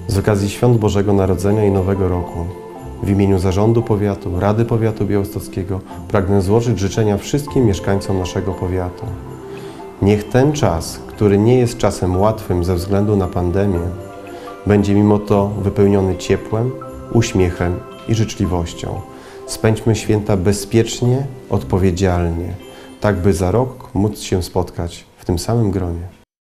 Z okazji Świąt Bożego Narodzenia i Nowego Roku w imieniu Zarządu Powiatu, Rady Powiatu Białostockiego pragnę złożyć życzenia wszystkim mieszkańcom naszego powiatu. Niech ten czas, który nie jest czasem łatwym ze względu na pandemię, będzie mimo to wypełniony ciepłem, uśmiechem i życzliwością. Spędźmy święta bezpiecznie, odpowiedzialnie, tak by za rok móc się spotkać w tym samym gronie.